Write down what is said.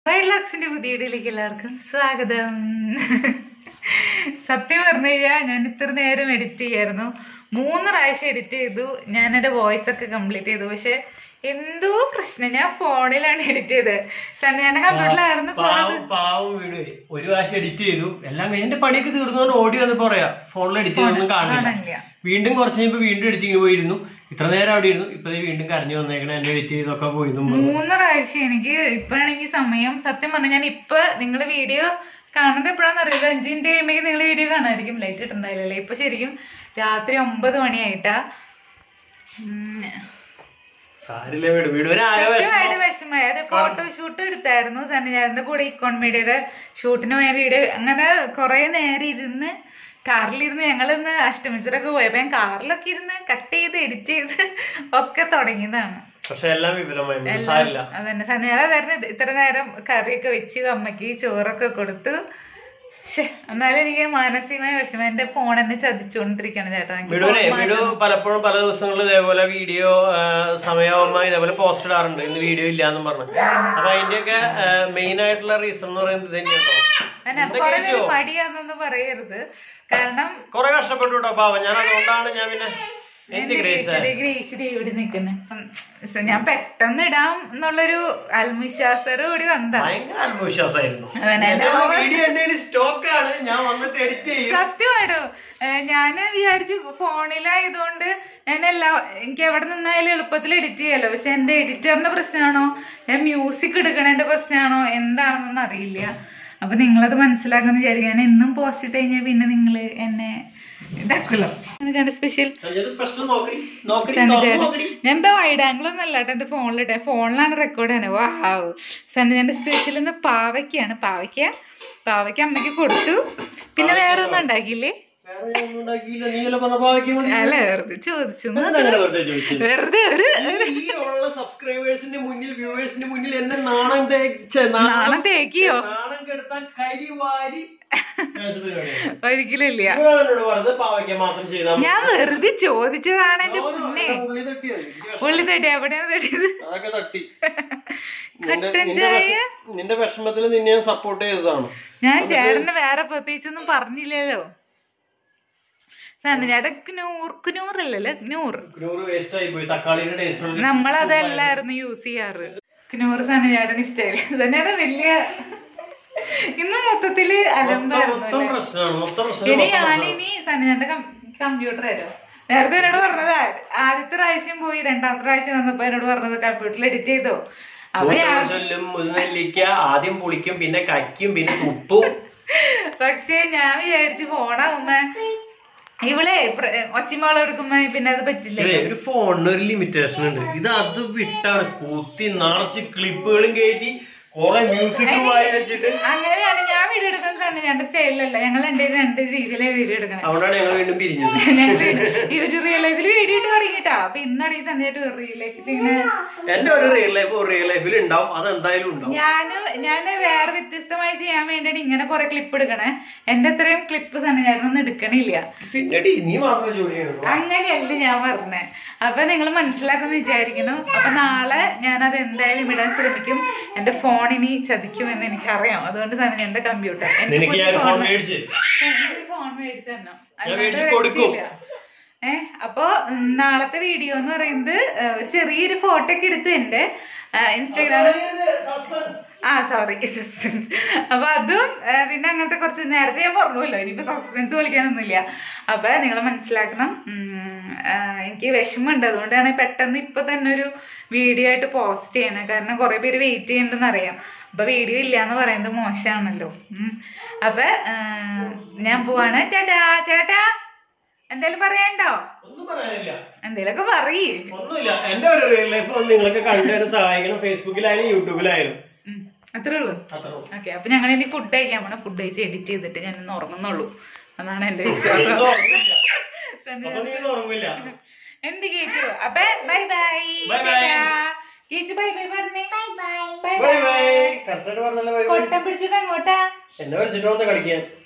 വൈൽഡ്ലാക്സിന്റെ പുതിയ വീഡിയോയിലേക്ക് എല്ലാവർക്കും സ്വാഗതം. സത്യം പറഞ്ഞു കഴിഞ്ഞാൽ ഞാൻ ഇത്ര നേരം എഡിറ്റ് ചെയ്യായിരുന്നു. 3 പ്രാവശ്യം എഡിറ്റ് ചെയ്തു. ഞാൻ എന്റെ വോയിസ് ഒക്കെ കംപ്ലീറ്റ് ചെയ്തു. പക്ഷെ എന്തോ പ്രശ്നം, ഞാൻ ഫോണിലാണ് എഡിറ്റ് ചെയ്തത്. സണ്ണിയുടെ കമ്പ്യൂട്ടറിലായിരുന്നു. പാവം വീഡിയോ ഒരു പ്രാവശ്യം എഡിറ്റ് ചെയ്തു. എല്ലാം എന്റെ പണിയൊക്കെ തീർന്നു ഓടി വന്നപ്പോ പറയാ ഫോണിൽ എഡിറ്റ് ചെയ്തൊന്നും കാണില്ല. വീണ്ടും കുറച്ച് കഴിഞ്ഞപ്പോ വീണ്ടും എഡിറ്റിങ് പോയിരുന്നു. ഇത്ര നേരം അവിടെ ഇരുന്നു. ഇപ്പൊ വീണ്ടും കരഞ്ഞു വന്നേക്കണേ എന്നെ എഡിറ്റ് ചെയ്തൊക്കെ പോയിരുന്നു. 3 പ്രാവശ്യം എനിക്ക് ഇപ്പഴാണെങ്കിൽ സമയം. സത്യം പറഞ്ഞാൽ ഞാൻ ഇപ്പൊ നിങ്ങളുടെ വീഡിയോ കാണുന്നത് എപ്പോഴാന്ന് അറിയില്ല. 5 മിനിറ്റ് കഴിയുമ്പോഴേക്കും നിങ്ങളുടെ വീഡിയോ കാണാമായിരിക്കും. ലൈറ്റ് ഇട്ടുണ്ടായില്ലല്ലേ. ഇപ്പൊ ശരിക്കും രാത്രി 9 മണിയായിട്ടാ. വിഷമായി. അത് ഫോട്ടോഷൂട്ട് എടുത്തായിരുന്നു സന്നിചാരന്റെ കൂടെ. ഇക്കോണമിയുടെ ഷൂട്ടിന് പോയ വീഡിയോ അങ്ങനെ കൊറേ നേരം ഇരുന്ന് കാറിലിരുന്ന് ഞങ്ങളിന്ന് അഷ്ടമിച്ചറൊക്കെ പോയപ്പോ ഞാൻ കാറിലൊക്കെ ഇരുന്ന് കട്ട് ചെയ്ത് എഡിറ്റ് ചെയ്ത് ഒക്കെ തുടങ്ങിയതാണ്. അതന്നെ സന്നിചാരായിരുന്നു ഇത്ര നേരം കറിയൊക്കെ വെച്ച് അമ്മയ്ക്ക് ചോറൊക്കെ കൊടുത്തു. എന്നാലും എനിക്ക് മാനസികമായ വിഷമം. എന്റെ ഫോൺ എന്നെ ചതിച്ചുകൊണ്ടിരിക്കുകയാണ് ചേട്ടാ. വീഡിയോ പലപ്പോഴും പല ദിവസങ്ങളിൽ ഇതേപോലെ വീഡിയോ സമയമാകുമ്പോ ഇതേപോലെ പോസ്റ്റ് ഇടാറുണ്ട്. ഇന്ന് വീഡിയോ ഇല്ലാന്നും പറഞ്ഞു. അപ്പൊ അതിന്റെയൊക്കെ മെയിൻ ആയിട്ടുള്ള റീസൺ എന്ന് പറയുന്നത് തന്നെയാണോ മടിയാന്നൊന്നും പറയരുത്. കാരണം കൊറേ കഷ്ടപ്പെട്ടു കേട്ടോ പാവം. ഞാൻ അതുകൊണ്ടാണ് ഞാൻ പിന്നെ ഇവിടെ നിൽക്കുന്നത്. ഞാൻ പെട്ടെന്ന് ഇടാം എന്നുള്ളൊരു ആത്മവിശ്വാസത്തോടു കൂടി വന്നതാ. സത്യമായിട്ടോ ഞാന് വിചാരിച്ചു ഫോണിലായതുകൊണ്ട് ഞാൻ എനിക്ക് എവിടെ നിന്നായാലും എളുപ്പത്തിൽ എഡിറ്റ് ചെയ്യാലോ. പക്ഷെ എന്റെ എഡിറ്ററിന്റെ പ്രശ്നമാണോ ഞാൻ മ്യൂസിക് എടുക്കണതിന്റെ പ്രശ്നമാണോ എന്താണെന്നൊന്നും അറിയില്ല. അപ്പൊ നിങ്ങളത് മനസ്സിലാക്കുന്ന വിചാരിക്കും. ഞാൻ എന്നും പോസ്റ്റ് ഇട്ട് കഴിഞ്ഞാൽ പിന്നെ നിങ്ങള് എന്നെ ഇതാക്കുമല്ലോ. സ്പെഷ്യൽ ഞാൻ എന്താ വൈഡ് ആംഗിൾ ഒന്നും അല്ല കേട്ടോ. എന്റെ ഫോണിലിട്ടെ ഫോണിലാണ് റെക്കോർഡ് ആണ്. വാവ് സന്നിജന്റെ സ്പെഷ്യൽ ഇന്ന് പാവയ്ക്കാണ്. പാവയ്ക്ക അമ്മയ്ക്ക് കൊടുത്തു. പിന്നെ വേറെ ഒന്നും ഉണ്ടാക്കിയില്ലേ? അല്ല വെറുതെ ചോദിച്ചു. വെറുതെ ഒരു സബ്സ്ക്രൈബേഴ്സിന്റെ മുന്നിൽ വ്യൂവേഴ്സിന്റെ മുന്നിൽ എന്നെ നാണം തേക്കിയോ? ഒരിക്കലില്ല. ഞാൻ വെറുതെ ചോദിച്ചതാണ്. എന്റെ മുന്നേ ഉള്ളി തട്ടി എവിടെയാണ് തട്ടിയത്? കട്ടൻ ചായ നിന്റെ വിഷമത്തിൽ നിന്നെ സപ്പോർട്ട് ചെയ്തതാണ്. ഞാൻ ചേട്ടന് വേറെ പ്രത്യേകിച്ചൊന്നും പറഞ്ഞില്ലല്ലോ. നമ്മളതല്ലായിരുന്നു യൂസ് ചെയ്യാറ്. ക്നൂർ സന്നിചേട്ടന് ഇഷ്ടമായില്ല. സന്നിചേട്ടൻ വലിയ ഇന്ന് മൊത്തത്തില് അലമ്പായിരുന്നു. ഇനി ഞാനിനി സന്നിചേട്ടന്റെ കമ്പ്യൂട്ടർ ആയിരുന്നു. നേരത്തെ എന്നോട് പറഞ്ഞത് ആദ്യത്തെ പ്രാവശ്യം പോയി 2ാമത്തെ പ്രാവശ്യം വന്നപ്പോ എന്നോട് പറഞ്ഞത് കമ്പ്യൂട്ടറിൽ എഡിറ്റ് ചെയ്തോ. അപ്പൊ ആദ്യം പൊളിക്കും, പിന്നെ കയ്ക്കും, പിന്നെ തുപ്പും. പക്ഷെ ഞാൻ വിചാരിച്ചു ഫോണാവുമ്പോ ഇവളെ ഒച്ചിമോളെ എടുക്കുമ്പോ പിന്നെ അത് പറ്റില്ല. ഒരു ഫോണിന് ഒരു ലിമിറ്റേഷൻ ഉണ്ട്. ഇത് അത് വിട്ടാണ് കുത്തി നിറച്ച് ക്ലിപ്പുകളും കയറ്റി കൊറേ മ്യൂസിക് വെച്ചിട്ട് അങ്ങനെയാണ് ഞാൻ വീഡിയോ എടുക്കുന്നത്. തന്നെ ഞങ്ങളുടെ സ്റ്റൈലിലല്ല. ഞങ്ങൾ 2 രീതിയിലെ വീഡിയോ എടുക്കണം. അവിടെയാണ് ഞങ്ങൾ വീണ്ടും പിരിഞ്ഞത്. ഈ ഒരു റിയൽ ലൈഫിൽ വീഡിയോ ഇട്ട് തുടങ്ങിട്ടാ. അപ്പൊ ഇന്നാണ് ഈ സന്ധ്യയായിട്ട് റിയൽ ലൈഫിൽ എന്റെ ഒരു റിയൽ ലൈഫിൽ ഉണ്ടാവും. അതെന്തായാലും ഉണ്ടാവും. ഞാന് വേറെ വ്യത്യസ്തമായി ചെയ്യാൻ വേണ്ടിയാണ് ഇങ്ങനെ കൊറേ ക്ലിപ്പ് എടുക്കണേ. എന്റെ അത്രയും ക്ലിപ്പ് സന്ധ്യായിട്ടൊന്നും എടുക്കണില്ല. അങ്ങനെയല്ല ഞാൻ പറഞ്ഞേ. അപ്പൊ നിങ്ങൾ മനസ്സിലാക്കുന്ന വിചാരിക്കുന്നു. അപ്പൊ നാളെ ഞാനത് എന്തായാലും ഇടാൻ ശ്രമിക്കും. എന്റെ ഫോണിനി ചതിക്കുമെന്ന് എനിക്കറിയാം. അതുകൊണ്ട് തന്നെ എന്റെ കമ്പ്യൂട്ടർ ഫോൺ മേടിച്ചെന്നോ അപ്പൊ നാളത്തെ വീഡിയോ എന്ന് പറയുന്നത് ഒരു ചെറിയൊരു ഫോട്ടോ ഒക്കെ എടുത്ത് എന്റെ ഇൻസ്റ്റാഗ്രാമിൽ സോറി അപ്പൊ അതും പിന്നെ അങ്ങനത്തെ കുറച്ച് നേരത്തെ ഞാൻ പറഞ്ഞല്ലോ. ഇനിയിപ്പോ സസ്പെൻസ് കളിക്കാനൊന്നുമില്ല. അപ്പൊ നിങ്ങൾ മനസ്സിലാക്കണം, എനിക്ക് വിഷമമുണ്ട്. അതുകൊണ്ടാണ് പെട്ടെന്ന് ഇപ്പൊ തന്നെ ഒരു വീഡിയോ ആയിട്ട് പോസ്റ്റ് ചെയ്യണേ. കാരണം കുറെ പേര് വെയിറ്റ് ചെയ്യണ്ടെന്ന് അറിയാം. അപ്പൊ വീഡിയോ ഇല്ലാന്ന് പറയുന്നത് മോശമാണല്ലോ. അപ്പൊ ഞാൻ പോവാണ്. ചേട്ടാ എന്തേലും പറയാണ്ടോ? എന്തേലൊക്കെ പറയേ. ഒന്നുമില്ല. എന്റെ ഒരു റിയൽ ലൈഫ് നിങ്ങളൊക്കെ കണ്ടുവരാൻ സഹായിക്കണം. ഫേസ്ബുക്കിലായാലും യൂട്യൂബിലായാലും. അത്രേ ഉള്ളൂ. ഓക്കെ. അപ്പൊ ഞങ്ങൾ ഇനി ഫുഡ് കഴിക്കാൻ പോണം. ഫുഡ് കഴിച്ച് എഡിറ്റ് ചെയ്തിട്ട് ഞാൻ ഇന്ന് ഉറങ്ങുന്നുള്ളൂ. അതാണ് എന്റെ വിശ്വാസം. എന്ത് കേച്ചു? അപ്പൊ ബൈ ബൈ കേച്ചു. ബൈ ബൈ പറഞ്ഞേ. കൊട്ടം പിടിച്ചിട്ട് അങ്ങോട്ടാ എന്നെ വിളിച്ചിട്ട് വന്ന് കളിക്കാൻ.